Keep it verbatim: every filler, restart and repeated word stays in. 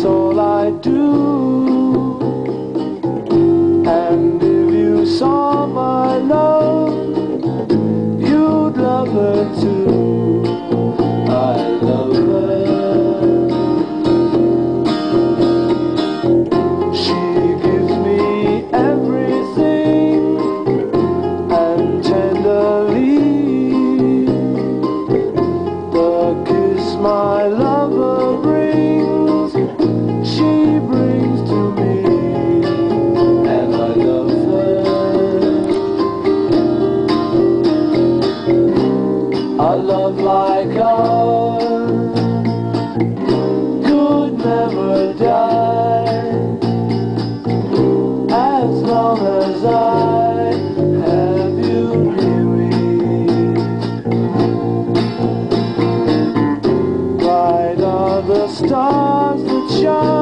all I do. And if you saw my love, you'd love her too. I love her. She gives me everything, and tenderly the kiss my lover brings, she brings to me, and I love her. A love like ours could never die, as long as I have you near me. Bright are the stars that shine